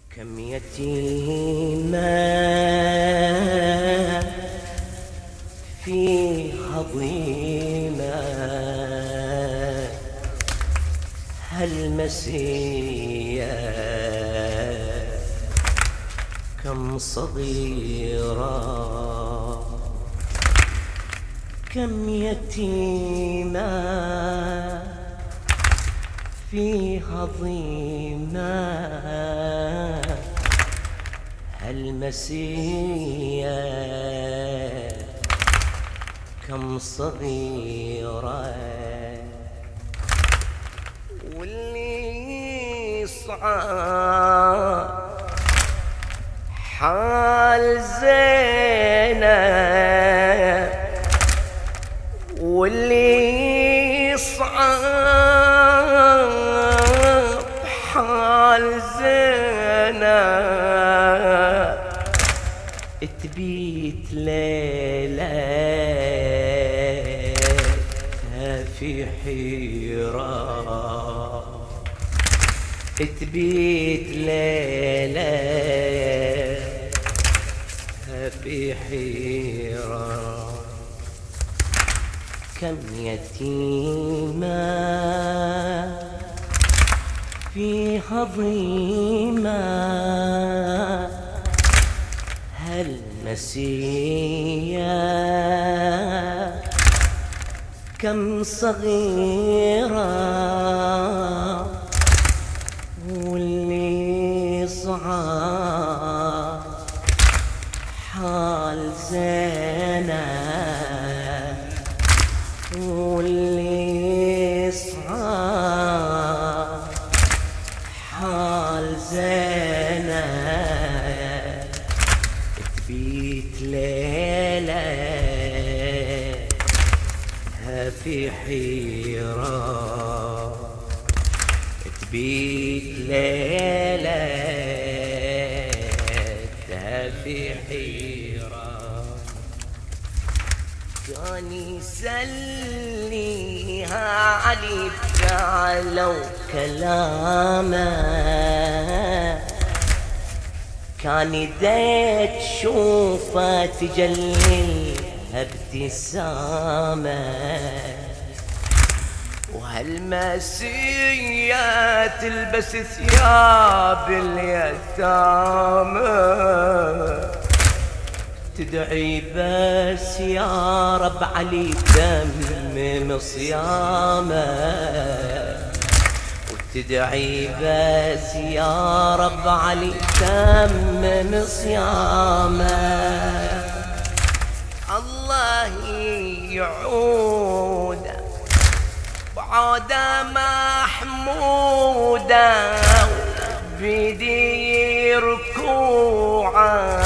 كم يتيما في هضيمة هالمسية، كم صغيرة كم يتيما في هضيمة هالمسية، كم صغيرة واللي صعب حال زينب، واللي صعب حال زينب تبيت ليلتها في حيرة، تبيت ليلتها في حيرة. كم يتيمة في هضيمة هالمسية، كم صغيرة واللي صعب حال زينب، واللي صعب حال زينب تبيت ليلتها في حيرة، تبيت ليلتها في حيرة. كان يسليها علي فعلوا كلامه، كان يديك تشوفه تجللها ابتسامه، وهالمسية تلبس ثياب اليتامى، تدعي بس يا رب علي تمم صيامه، وتدعي بس يا رب علي تمم صيامه. الله يعود بعوده محموده، بيدي ركوعه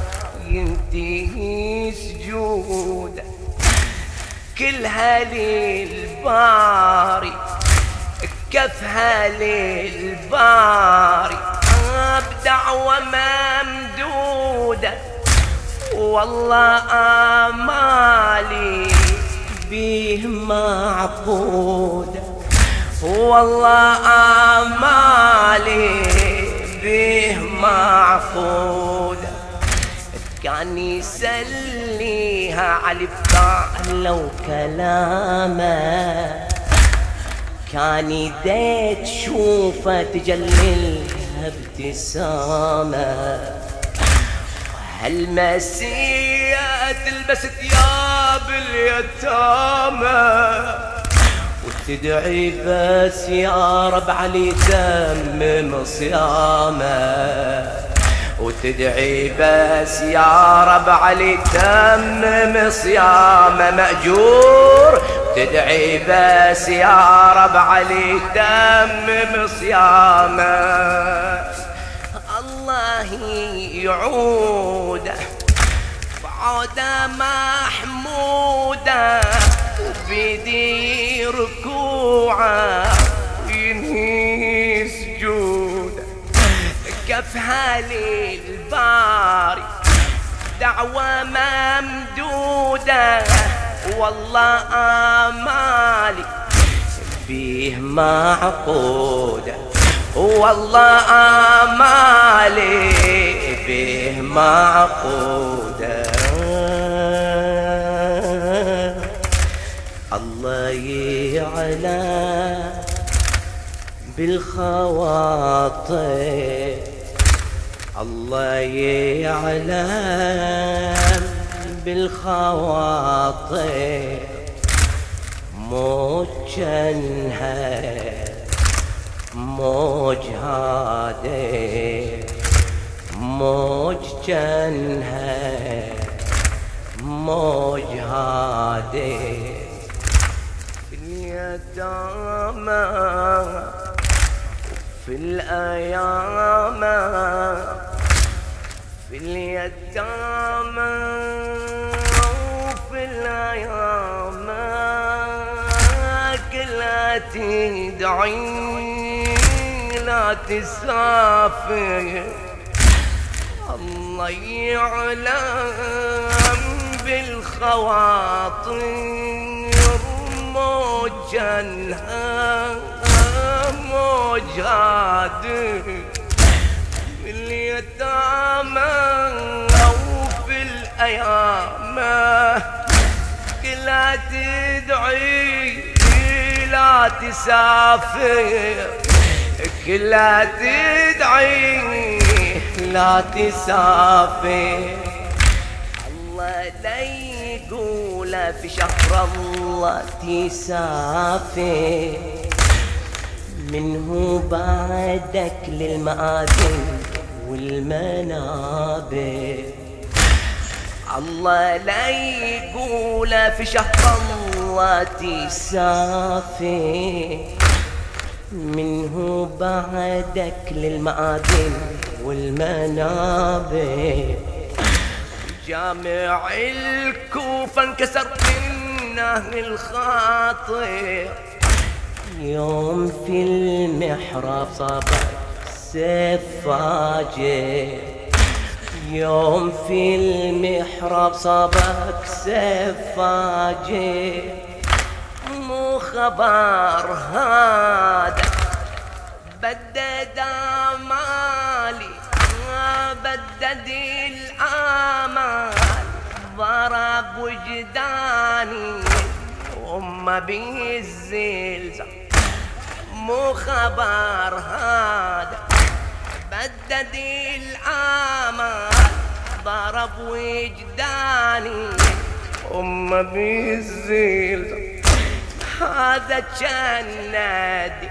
ينتهي سجوده، كلها للباري كفها للباري، بدعوة ممدودة والله آمالي بيه معقودة، والله آمالي بيه معقودة. كان يسليها علي بفعله وكلامه، كان يديك تشوفه تجللها ابتسامه، هالمسية تلبس ثياب اليتامى، وتدعي بس يا رب علي تمم صيامه، وتدعي بس يا رب علي تمم صيامه مأجور، تدعي بس يا رب علي تمم صيامه. الله يعوده بعوده محموده، وبيدي ركوعه وينهي سجوده، كفها للباري دعوة ممدودة، والله آمالي بيه معقودة، والله آمالي معقودة. الله يعلم بالخواطر، الله يعلم بالخواطر، موج جنها موج هادي، موج جنها موج هادي. في اليتامى في الأيام، في اليتامى وفي الأيام، كلها تدعي لا تسافر. الله يعلم بالخواطر، موجنها موجاد في اليتامى وفي الأيام، كلها تدعي لا تسافر، كلها تدعي لا تسافر. الله لا يقول في شهر الله تسافر، منه بعدك للمآذن والمنابر. الله لا يقول في شهر الله تسافر، منه بعدك للمآذن والمنابر. جامع الكوفة انكسر منه الخاطر، يوم في المحراب صبك سيف فاجر، يوم في المحراب صبك سيف فاجر. مو خبر هذا بدد آمالي، بدد الآمال، ضرب وجداني وأم به الزلزال. مو خبر هذا بدد الآمال، ضرب وجداني أم به الزلزال. هذا كان نادي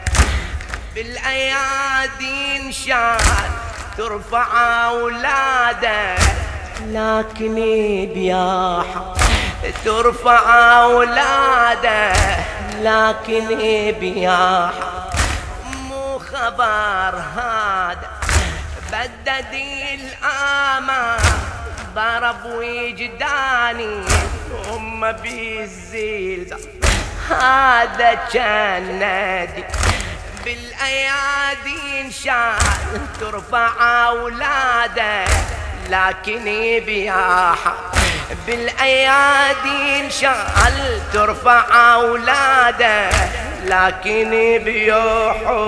بالأيادي انشال، ترفع أولاده لكن بياحة، ترفع أولاده لكن بياحة. مو خبر هذا بدد الآمال، ضرب وجداني أم بالزلزال. هذا كان نادي بالأيادي انشال، ترفع أولاده لكن بياحة، بالأيادي انشال ترفع أولاده لكن بياحة.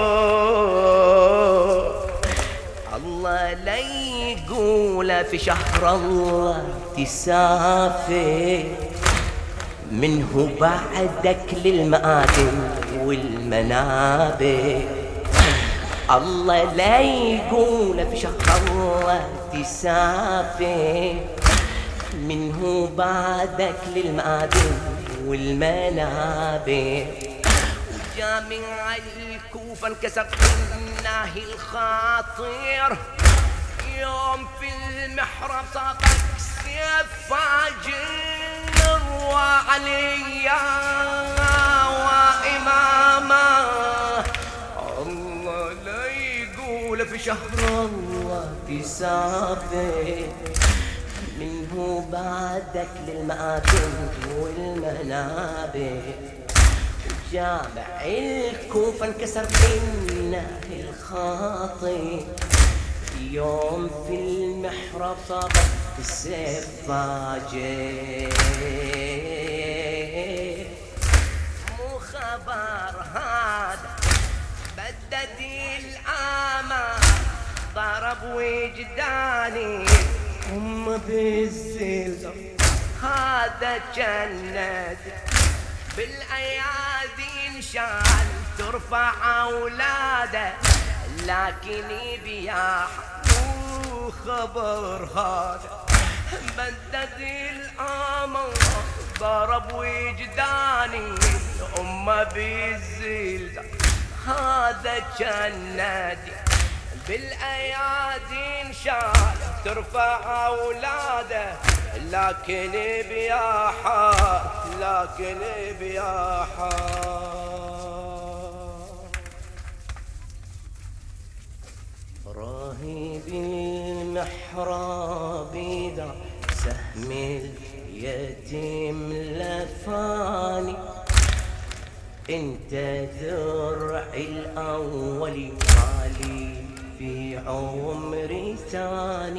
الله لا يقول في شهر الله تسافر، منه بعدك للمآذن والمنابر. الله لا يقول في شهر الله تسافر، منه بعدك للمآذن والمنابر. جامع الكوفة انكسر منه الخاطر، يوم في المحراب صابك سيف فاجر، وعليا وإماما. الله لا يقول في شهر الله تسافر، منه بعدك للمآذن والمنابر. جامع الكوفة انكسر منه الخاطر، يوم في المحراب صابك السيف فاجر. مو خبر هذا بدد الآمال، ضرب وجداني أم بالزلزال هذا جند بالأيادي انشال ترفع أولاده لكن بياح خبر هذا بدد الأمر ضرب وجداني أمه بالزلزال هذا جندي بالأيادي انشال ترفع أولاده لكن بيا حار لكن بيا حار راهي بالمحراب ذا سهم اليتيم لفاني انت ذرعي الأول مالي في عمري ثاني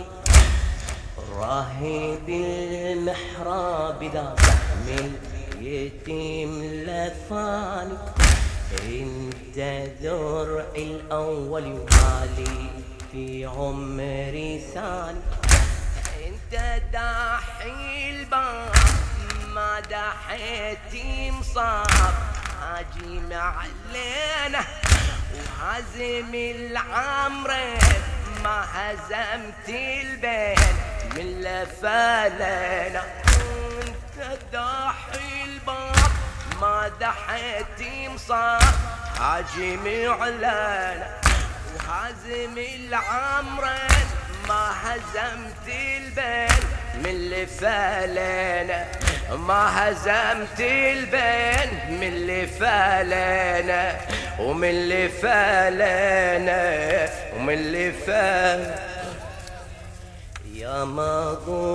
راهي بالمحراب ذا سهم اليتيم لفاني انت ذرعي الأول مالي في عمري ثاني انت داحي الباب ما داحيتي مصاب هاجم علينا وهزم العمرين ما هزمت البين من لفالنا انت داحي الباب ما دحيتي مصاب هاجم علينا وهزم العمرين ما هزمت البين من لفالنا ما هزمت البين من لفالنا ومن لفالنا ومن لفالنا يا ما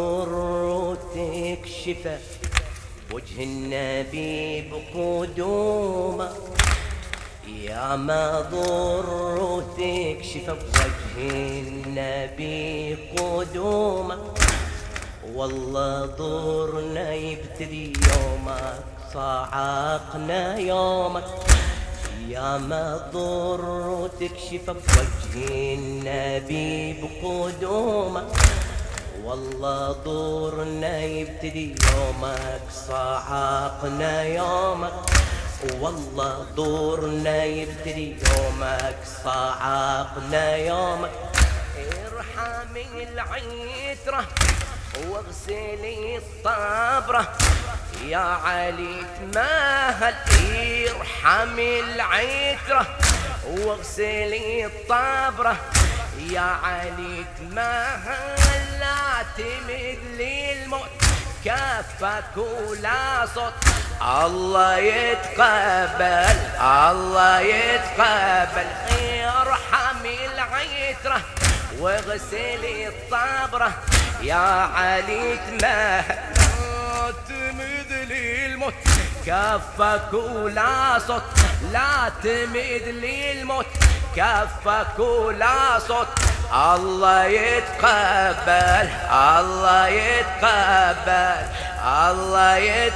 ضرتك شفا وجه النبي بقدومه يا ما ضرتك شفا بوجه النبي قدومه والله ضرنا يبتدي يومك صعقنا يومك يا ما ضرتك شفا بوجه النبي بقدومك والله ضرنا يبتدي يومك صعقنا يومك والله ضرنا يبتدي يومك صعقنا يومك ارحمي العترة واغسلي الصبرة يا علي تمهل ارحمي العترة واغسلي الطبرة يا علي تمهل لا تمد للموت كفك ولا صوت الله يتقبل الله يتقبل ارحمي العترة واغسلي الطبرة يا علي تمهل لا تمد للموت كفك ولا صوت لا تمد للموت كفك ولا صوت الله يتقبل الله يتقبل الله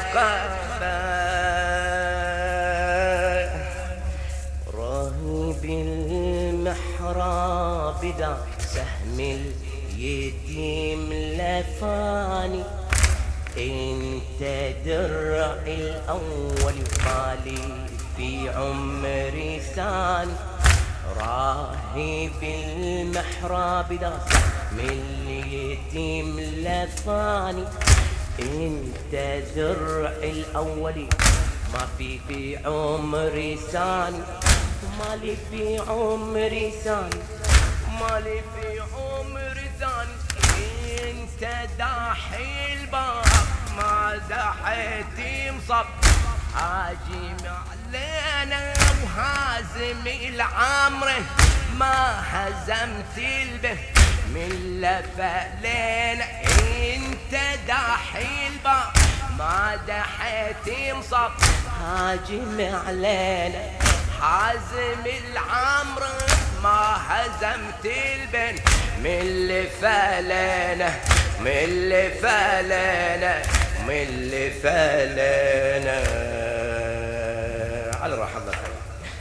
يتقبل راهي بالمحراب ذا سهم اليتيم لفاني انت درعي الأول مالي في عمري ثاني راهي بالمحراب ذا سهم اليتيم لفاني انت درعي الأول ما في عمري ثاني مالي في عمري ثاني مالي في عمري ثاني انت داحي الباب ما دحيتي مصب هاجم علينا وهازم العمر ما هزمت البه من لفالينا انت داحي الباب ما دحيتي مصب هاجم علينا حازم العمر ما هزمت البن من لفالنا من لفالنا من لفالنا على راحة الله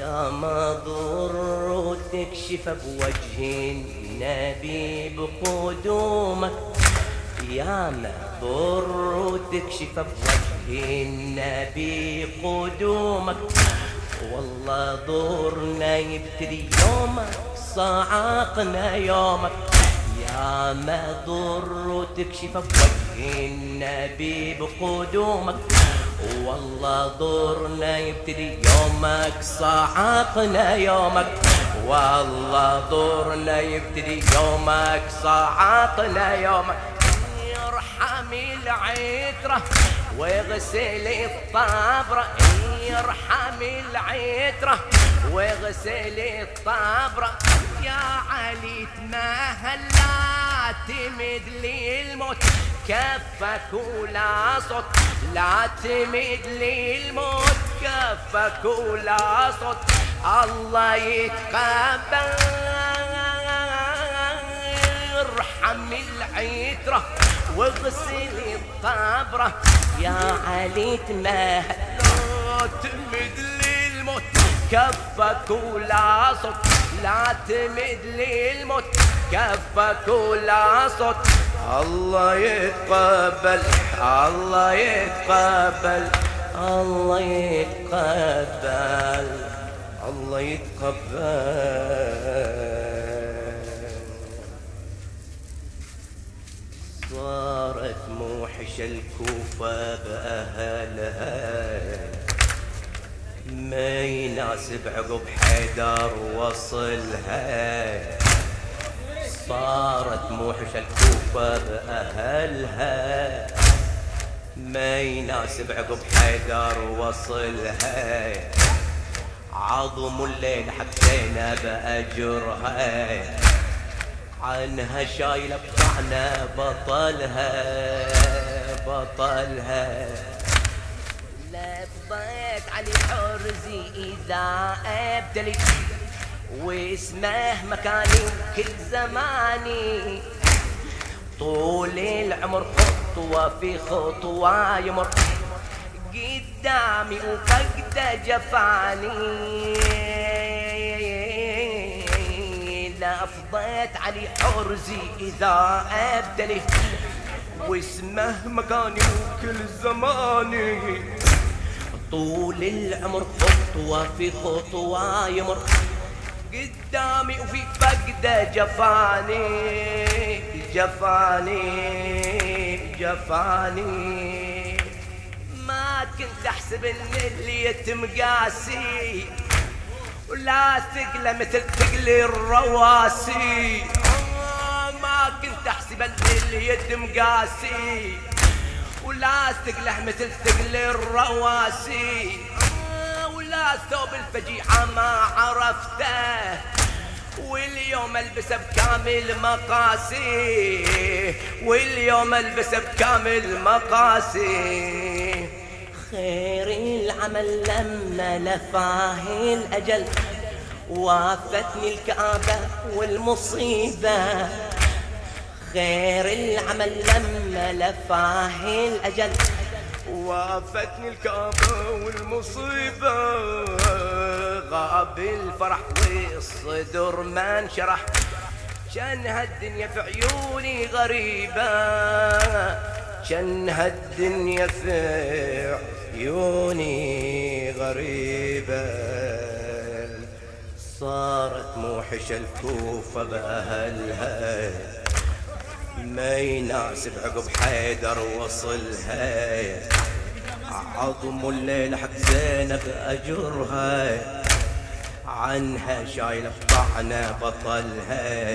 يا مضر تكشف بوجه النبي بقدومك، يا مضر تكشف بوجه النبي قدومك، والله ضرنا يبتلي يومك صعقنا يومك، يا مضر تكشف بوجه النبي بقدومك، والله ضرنا يبتلي يومك صعقنا يومك، والله ضرنا يبتلي يومك صعقنا يومك، يرحم العترة ويغسل الطبرة، يرحم العترة ويغسل الطبرة، يا علي تمهل تمد لي الموت كفك ولا صوت، لا تمد لي الموت كفك ولا صوت، الله يتقبل ارحم العترة واغسل الطبرة، يا علي تمهل لا تمد لي الموت كفك ولا صوت، لا تمد لي الموت كفك ولا صوت، الله يتقبل الله يتقبل الله يتقبل الله يتقبل. صارت موحش الكوفة بأهلها، ما يناسب عقب حيدر وصلها، صارت موحش الكوفة بأهلها، ما يناسب عقب حيدر وصلها، عظم الليل حق زينب أجرها، عنها شايلة بطعنة بطلها بطلها، لفظت علي حرزي إذا أبتلي واسمه مكاني كل زماني، طول العمر خطوة في خطوة يمر قدامي وفقد جفاني، لفظت علي حرزي إذا أبتلي واسمه مكاني وكل زماني، طول العمر خطوة في خطوة يمر قدامي وفي فقد جفاني جفاني جفاني، ما كنت احسب ان اليتم قاسي ولا ثقله مثل ثقل الرواسي، ما كنت احسب ان اليتم قاسي ولا ثقله مثل ثقل الرواسي، ولا ثوب الفجيعة ما عرفته واليوم البسه بكامل مقاسي، واليوم البسه بكامل مقاسي، خير العمل لما لفاه الأجل وافتني الكآبة والمصيبة، خير العمل لما لفاه الأجل وافتني الكآبة والمصيبة، غاب الفرح والصدر ما انشرح، كان هالدنيا في عيوني غريبة، كان هالدنيا في عيوني غريبة، صارت موحش الكوفة بأهلها، ما يناسب عقب حيدر وصلها، عظم الليل حق زينب أجرها، عنها شايلة بطعنة بطلها،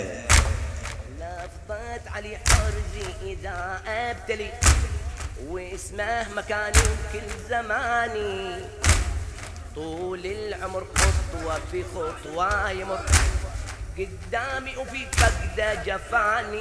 لفظت علي حرزي إذا أبتلي واسمه مكاني وكل زماني، طول العمر خطوة في خطوة يمر قدامي وفي فقد جفاني،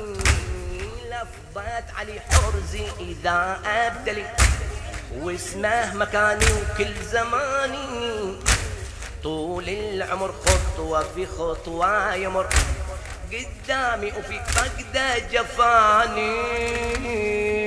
لفظت علي حرزي إذا أبتلي واسمه مكاني وكل زماني، طول العمر خطوة في خطوة يمر قدامي وفي فقد جفاني.